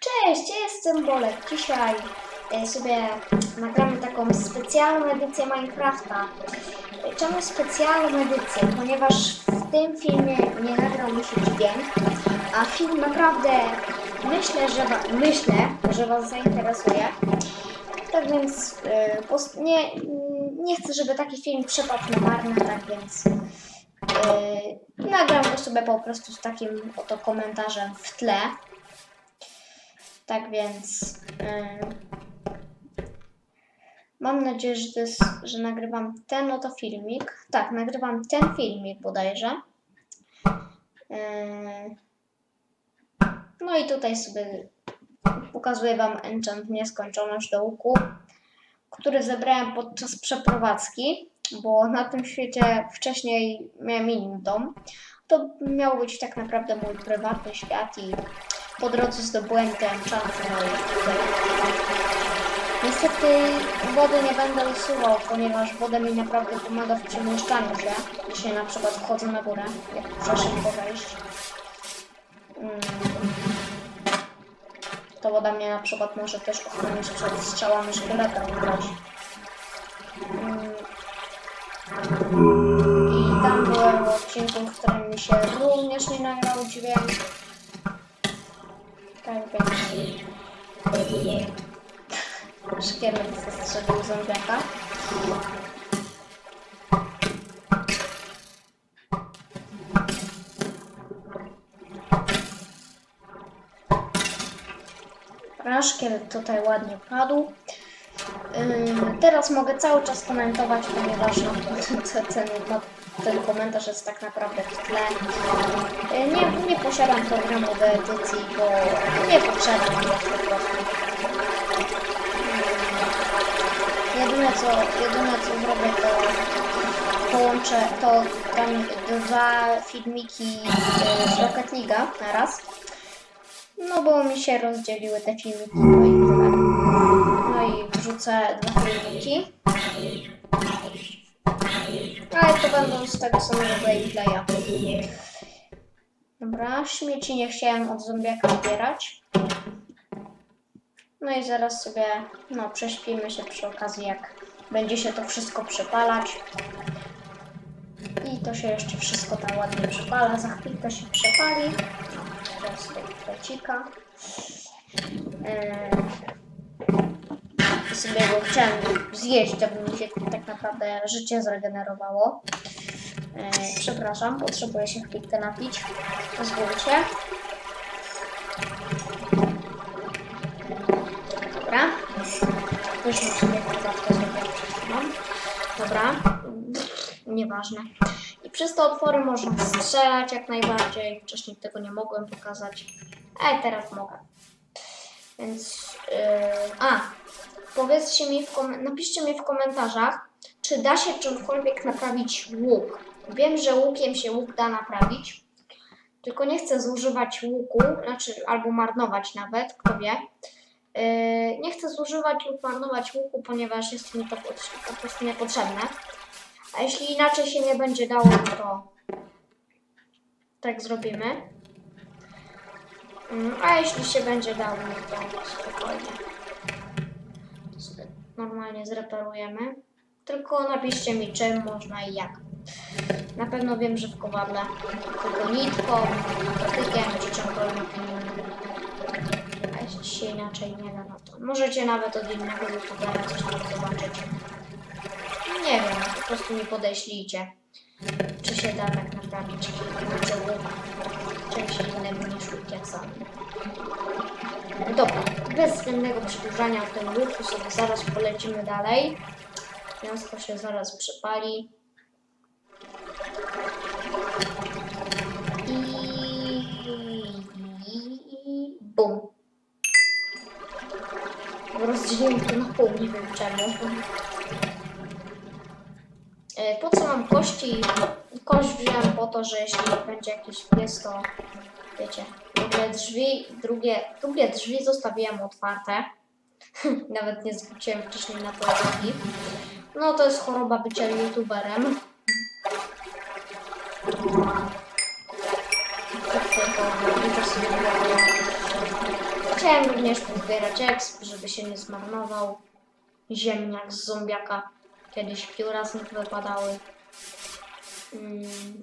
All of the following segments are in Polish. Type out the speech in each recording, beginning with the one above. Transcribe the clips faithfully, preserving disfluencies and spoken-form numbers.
Cześć, ja jestem Bolek. Dzisiaj sobie nagramy taką specjalną edycję Minecrafta. Czemu specjalną edycję? Ponieważ w tym filmie nie nagrał mi się dźwięk, a film naprawdę myślę, że, wa myślę, że Was zainteresuje. Tak więc yy, nie, nie chcę, żeby taki film przepadł na marne, tak więc yy, nagram go sobie po prostu z takim oto komentarzem w tle. Tak więc yy, mam nadzieję, że, to jest, że nagrywam ten oto filmik. Tak, nagrywam ten filmik bodajże. Yy, no i tutaj sobie pokazuję Wam enchant nieskończoność do łuku, który zebrałem podczas przeprowadzki, bo na tym świecie wcześniej miałem inny dom. To miał być tak naprawdę mój prywatny świat i po drodze zdobyłem te enchanty. No i tutaj. Niestety wody nie będę usuwał, ponieważ woda mi naprawdę pomaga w przemieszczaniu się. Dzisiaj na przykład wchodzę na górę, jak muszę szybko wejść. Hmm. To woda mnie na przykład może też ochronić przed strzałami szkieleta. Hmm. I tam byłem w odcinku, w którym mi się również nie nagrał dźwięk. Tak więc szkielet zastrzelił zombiaka. Szkielet tutaj ładnie padł. Yy, teraz mogę cały czas komentować, ponieważ no, ten, ten, no, ten komentarz jest tak naprawdę w tle. Yy, nie, nie posiadam programu do edycji, bo nie potrzebam go po prostu. Yy, jedyne co, jedyne co zrobię, to połączę to tam dwa filmiki yy, z Rocket League'a naraz. No bo mi się rozdzieliły te filmiki, no i tyle. No i wrzucę dwa filmiki. Ale to będą z tego samego gameplaya. Dobra, śmieci nie chciałem od zombiaka zbierać. No i zaraz sobie, no prześpimy się przy okazji, jak będzie się to wszystko przepalać. I to się jeszcze wszystko tam ładnie przepala, za chwilkę się przepali. Teraz tutaj krecika. Yy, sobie go chciałem zjeść, aby mi się tak naprawdę życie zregenerowało. Yy, przepraszam, potrzebuję się chwilkę napić. Pozwólcie. Dobra. Później sobie kawkę zrobię. Dobra. Nieważne. I przez te otwory można strzelać jak najbardziej. Wcześniej tego nie mogłem pokazać, a teraz mogę. Więc yy, a powiedzcie mi, w kom napiszcie mi w komentarzach, czy da się czymkolwiek naprawić łuk. Wiem, że łukiem się łuk da naprawić, tylko nie chcę zużywać łuku, znaczy albo marnować nawet, kto wie. Yy, nie chcę zużywać lub marnować łuku, ponieważ jest mi to po, po prostu niepotrzebne. A jeśli inaczej się nie będzie dało, to tak zrobimy. A jeśli się będzie dało, to spokojnie. To sobie normalnie zreperujemy. Tylko napiszcie mi, czym można i jak. Na pewno wiem, że w kowadle tylko nitką, dotykiem czy czymkolwiek innym. A jeśli się inaczej nie da, no to możecie nawet od innego youtubera coś tam zobaczyć. Nie wiem, po prostu mi podeślijcie, czy się da tak naprawić inaczej łuk czymś innym niż łuk jak sam. Dobra, bez zbędnego przedłużania w tym łuku sobie zaraz polecimy dalej. Miasto się zaraz przypali. I bum. Rozdzieliłem to na pół, nie wiem czemu. Po co mam kości? Kość wziąłem po to, że jeśli będzie jakiś pies, to wiecie, drugie drzwi, drugie, drugie drzwi zostawiłem otwarte. Nawet nie zwróciłem wcześniej na to uwagi. No to jest choroba bycia youtuberem. Chciałem również pozbierać exp, żeby się nie zmarnował. Ziemniak z zombiaka. Kiedyś pióra z nich wypadały. Hmm.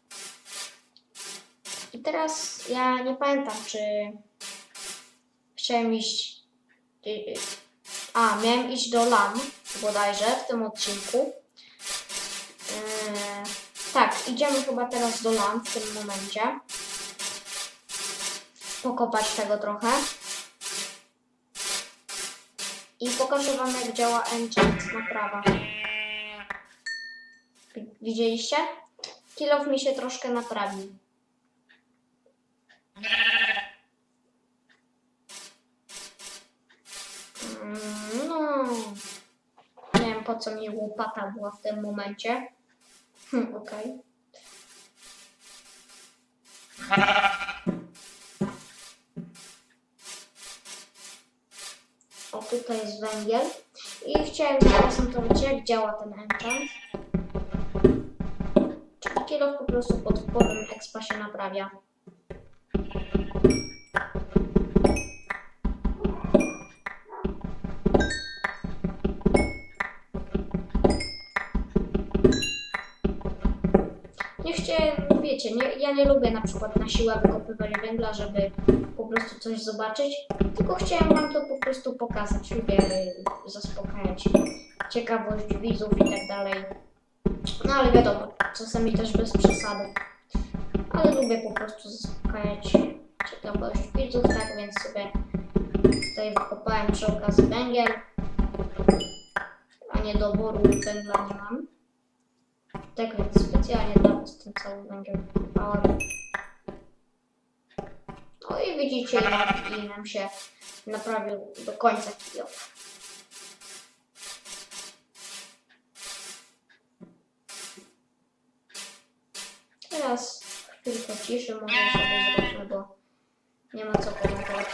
I teraz ja nie pamiętam, czy chciałem iść... A, miałem iść do LAN bodajże w tym odcinku. Eee, tak, idziemy chyba teraz do LAN w tym momencie. Pokopać tego trochę. I pokażę wam, jak działa enchant naprawa. Widzieliście? Kill off mi się troszkę naprawił. No, nie wiem, po co mi łopata była w tym momencie. Hm, okej. O, tutaj jest węgiel. I chciałem zaprezentować, jak działa ten enchant. Czyli kill off po prostu pod wpływem expa się naprawia. Nie chciałem, wiecie, nie, ja nie lubię na przykład na siłę wykopywać węgla, żeby po prostu coś zobaczyć, tylko chciałem wam to po prostu pokazać. Lubię zaspokajać ciekawość widzów i tak dalej. No ale wiadomo, czasami też bez przesady. Ale lubię po prostu zaspokajać ciekawość widzów, tak więc sobie tutaj wykopałem przy okazji węgiel, a niedoboru węgla nie mam. Tak więc specjalnie dla was ten cały węgiel wykopałem. No i widzicie, jak nam się naprawił do końca kill off. Teraz chwilkę ciszy może sobie zróbmy, bo nie ma co komentować.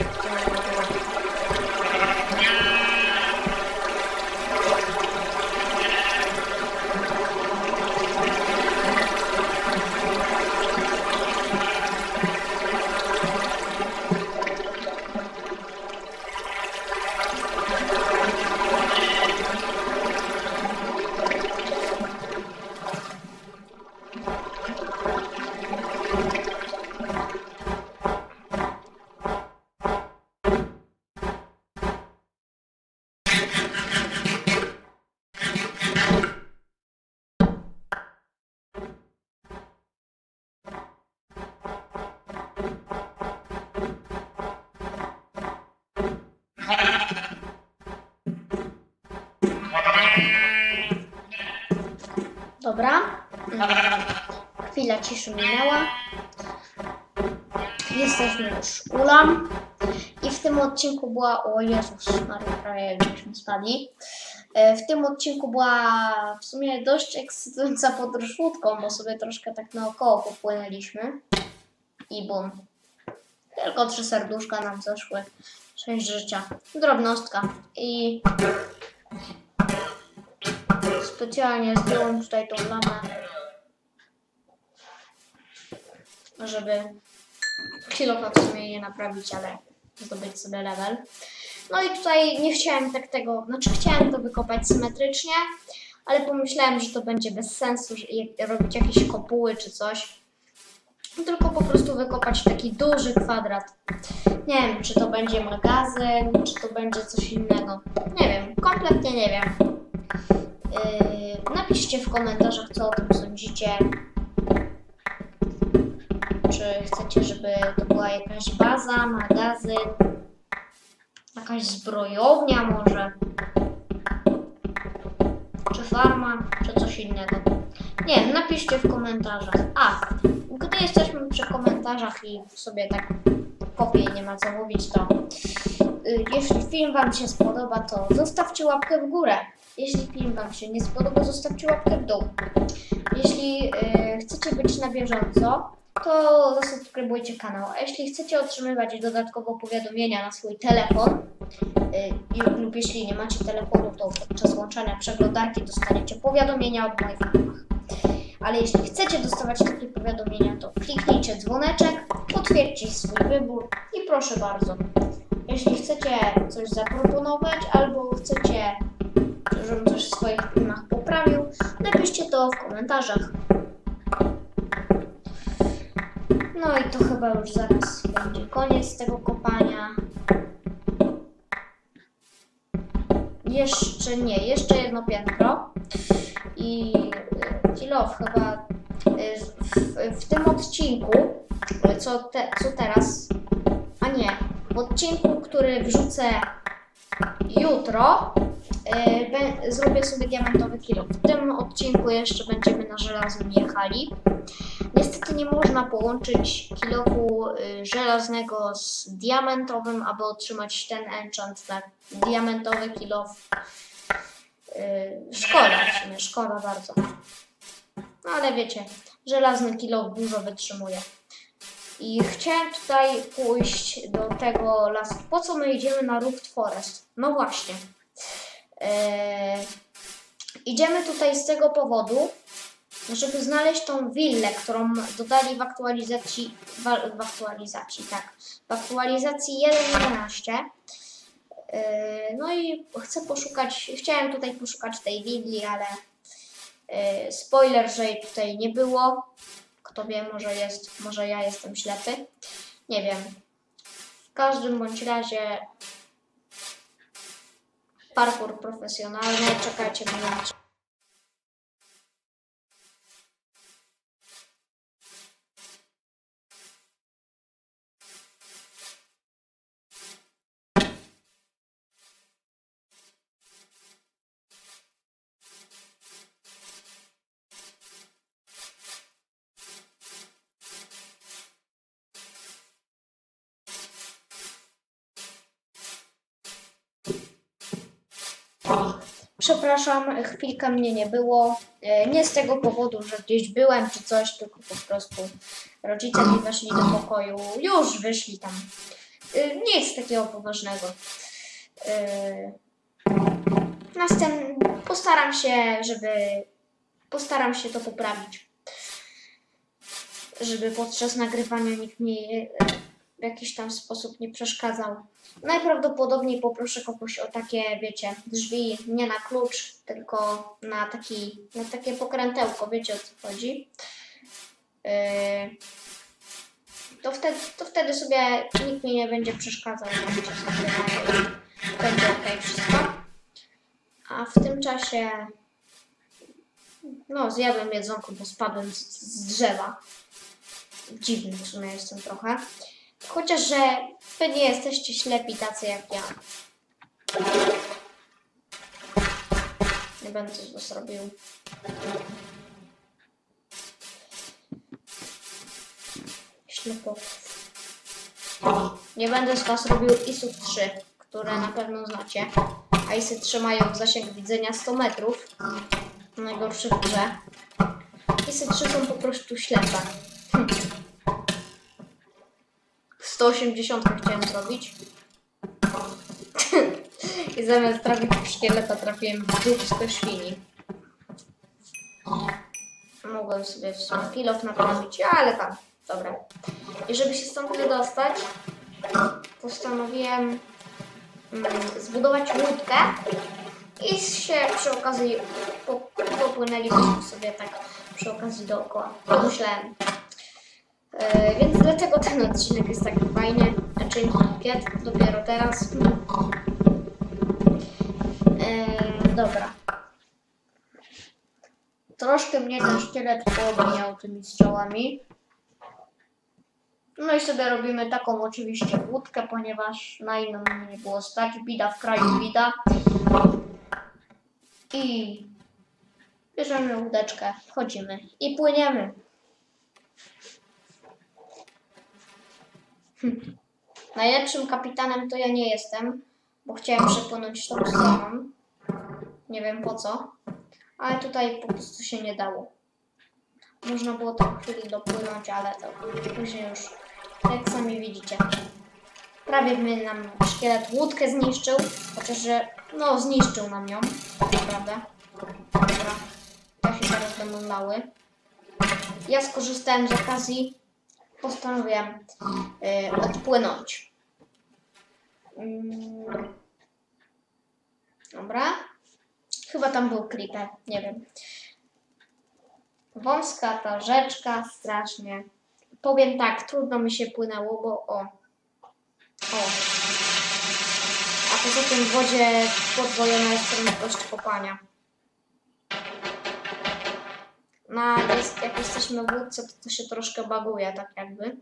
Dobra, chwila ciszy minęła. Jesteśmy już u LAN. I w tym odcinku była... O Jezus Maria, prawie byśmy spadli. W tym odcinku była w sumie dość ekscytująca podróż łódką, bo sobie troszkę tak naokoło popłynęliśmy. I bum. Tylko trzy serduszka nam zeszły. Sześć życia. Drobnostka. I... specjalnie zdjąłem tutaj tą lamę, żeby kill off w sumie nie naprawić, ale zdobyć sobie level. No i tutaj nie chciałem tak tego, znaczy chciałem to wykopać symetrycznie, ale pomyślałem, że to będzie bez sensu, że robić jakieś kopuły czy coś. Tylko po prostu wykopać taki duży kwadrat. Nie wiem, czy to będzie magazyn, czy to będzie coś innego. Nie wiem, kompletnie nie wiem. Yy, napiszcie w komentarzach, co o tym sądzicie. Czy chcecie, żeby to była jakaś baza, magazyn, jakaś zbrojownia może, czy farma, czy coś innego. Nie wiem, napiszcie w komentarzach. A, gdy jesteśmy przy komentarzach i sobie tak kopię i nie ma co mówić, to yy, jeśli film wam się spodoba, to zostawcie łapkę w górę. Jeśli film wam się nie spodoba, zostawcie łapkę w dół. Jeśli yy, chcecie być na bieżąco, to zasubskrybujcie kanał. A jeśli chcecie otrzymywać dodatkowo powiadomienia na swój telefon yy, lub jeśli nie macie telefonu, to podczas włączania przeglądarki dostaniecie powiadomienia od moich filmach. Ale jeśli chcecie dostawać takie powiadomienia, to kliknijcie dzwoneczek, potwierdźcie swój wybór i proszę bardzo. Jeśli chcecie coś zaproponować, albo chcecie, żebym coś w swoich filmach poprawił, napiszcie to w komentarzach. No i to chyba już zaraz będzie koniec tego kopania. Jeszcze nie, jeszcze jedno piętro. I kill off chyba w, w tym odcinku, co, te, co teraz, a nie, w odcinku, który wrzucę jutro, yy, zrobię sobie diamentowy kill off. W tym odcinku jeszcze będziemy na żelaznym jechali. Niestety nie można połączyć kill offu yy, żelaznego z diamentowym, aby otrzymać ten enchant na diamentowy kill off. Yy, szkoda, w sumie, szkoda bardzo. No ale wiecie, żelazny kill off dużo wytrzymuje. I chciałem tutaj pójść do tego lasu. Po co my idziemy na Roofed Forest? No właśnie. Yy, idziemy tutaj z tego powodu, żeby znaleźć tą willę, którą dodali w aktualizacji, w, w aktualizacji, tak, w aktualizacji jeden jedenaście. Yy, no i chcę poszukać, chciałem tutaj poszukać tej willi, ale yy, spoiler, że jej tutaj nie było. Kto wie, może jest, może ja jestem ślepy. Nie wiem. W każdym bądź razie parkour profesjonalny. Czekajcie minutę. Przepraszam, chwilkę mnie nie było. Nie z tego powodu, że gdzieś byłem czy coś, tylko po prostu rodzice mi weszli do pokoju. Już wyszli tam. Nic takiego poważnego. Następnie postaram się, żeby postaram się to poprawić. Żeby podczas nagrywania nikt mi w jakiś tam sposób nie przeszkadzał. Najprawdopodobniej poproszę kogoś o takie, wiecie, drzwi nie na klucz, tylko na, taki, na takie pokrętełko, wiecie o co chodzi. Yy, to, wtedy, to wtedy sobie nikt mi nie będzie przeszkadzał, będzie ok wszystko. A w tym czasie no zjadłem jedzonko, bo spadłem z, z drzewa. Dziwny w sumie jestem trochę. Chociaż, że wy nie jesteście ślepi tacy jak ja. Nie będę z was robił. Ślepotów. Nie będę z was robił I S U trzy, które na pewno znacie. A I S U trzy mają zasięg widzenia sto metrów. Najgorszy w grze. I S U trzy są po prostu ślepe. Hm. sto osiemdziesiąt chciałem zrobić. I zamiast trafić w szkieleta trafiłem w dupsko świni. Mogłem sobie w sumie kill off naprawić, ale tam, dobra. I żeby się stąd wydostać, postanowiłem mm, zbudować łódkę i się przy okazji popłynęlibyśmy sobie tak przy okazji dookoła. Pomyślałem. Yy, więc dlatego ten odcinek jest taki fajny, znaczy kiet dopiero teraz. Yy, dobra. Troszkę mnie ten szkielet poobijał tymi strzałami. No i sobie robimy taką oczywiście łódkę, ponieważ na inną nie było stać. Bida w kraju bida. I bierzemy łódeczkę, wchodzimy i płyniemy. Hm. Najlepszym kapitanem to ja nie jestem, bo chciałem przepłynąć tą stroną. Nie wiem po co, ale tutaj po prostu się nie dało. Można było tak chwili dopłynąć, ale to później już, jak sami widzicie. Prawie mnie nam szkielet łódkę zniszczył, chociaż że no zniszczył nam ją, naprawdę. Dobra, ja się teraz będą lały. Ja skorzystałem z okazji, postanowiłem yy, odpłynąć. Mm. Dobra. Chyba tam był creeper, nie wiem. Wąska ta rzeczka, strasznie. Powiem tak, trudno mi się płynęło, bo o. O. A poza tym w wodzie podwojona jest prędkość kopania. No, jest, jak jesteśmy w łódce, to, to się troszkę baguje, tak jakby.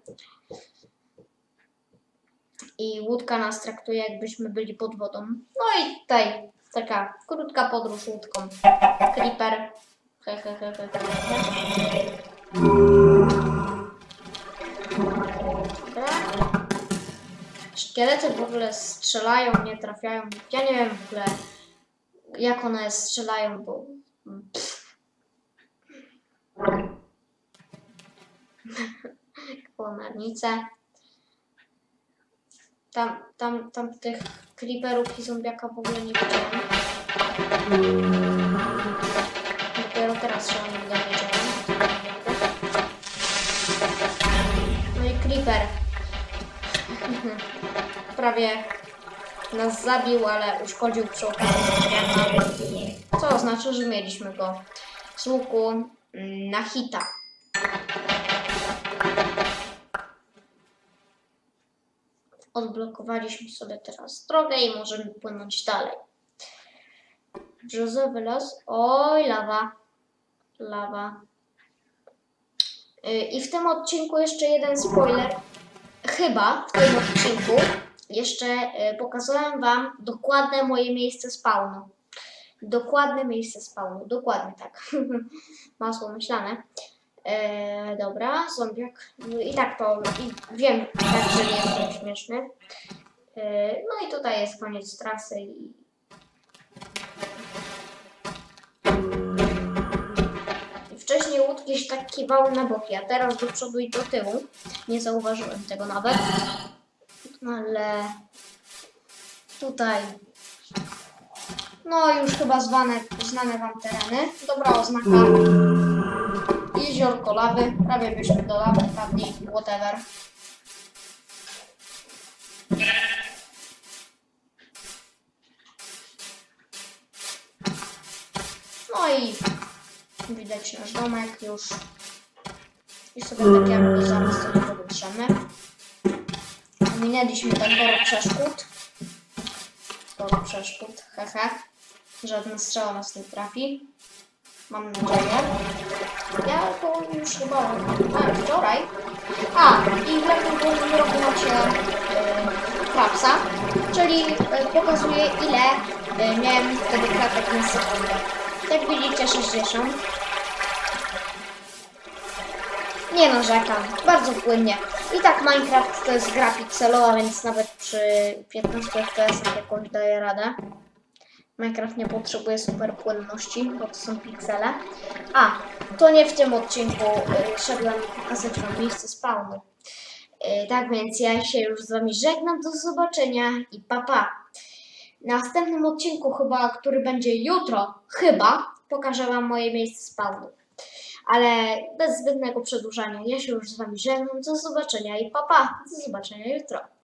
I łódka nas traktuje, jakbyśmy byli pod wodą. No i tutaj taka krótka podróż łódką. Creeper. He, he, he, he, he. Dobra. Szkielety w ogóle strzelają, nie trafiają. Ja nie wiem w ogóle, jak one strzelają, bo... Kałamarnice. Tam, tam, tam tych creeperów i zombiaka w ogóle nie widziałem. Dopiero teraz się o nim dowiedziałem. No i creeper. Prawie nas zabił, ale uszkodził przy okazji zombiaka. Co oznacza, że mieliśmy go z łuku na hita. Odblokowaliśmy sobie teraz drogę i możemy płynąć dalej. Brzozowy los. Oj, lawa. Lawa. I w tym odcinku jeszcze jeden spoiler. Chyba w tym odcinku jeszcze pokazałem wam dokładne moje miejsce spawnu. Dokładne miejsce spawnu. Dokładnie tak. Masło myślane. E, dobra, zombiak. I tak to i wiem, tak, że nie jestem śmieszny. E, no i tutaj jest koniec trasy. I... I wcześniej łódki się tak kiwały na boki, a teraz do przodu i do tyłu. Nie zauważyłem tego nawet. Ale tutaj no już chyba zwane, znane wam tereny. Dobra oznaka. Jeziorko lawy, prawie byśmy do lawy wpadli, whatever. No i widać nasz domek już. I sobie tak jakby zaraz sobie wytrzemy. Minęliśmy tak sporo przeszkód. Sporo przeszkód, hehe. Żadna strzała nas nie trafi. Mam nadzieję. Ja to już chyba a, wczoraj. A, i w lewym górnym rogu macie e, frapsa, czyli e, pokazuje ile e, miałem wtedy kratek na sekundę. Jak widzicie sześćdziesiąt. Nie narzekam, bardzo płynnie. I tak Minecraft to jest gra pikselowa, więc nawet przy piętnastu F P S-ach jakoś daje radę. Minecraft nie potrzebuje super płynności, bo to są piksele. A, to nie w tym odcinku y, szedłem pokazać wam miejsce spawnu. Y, tak więc ja się już z wami żegnam, do zobaczenia i pa pa. W następnym odcinku chyba, który będzie jutro, chyba pokażę wam moje miejsce spawnu. Ale bez zbędnego przedłużania, ja się już z wami żegnam, do zobaczenia i pa pa. Do zobaczenia jutro.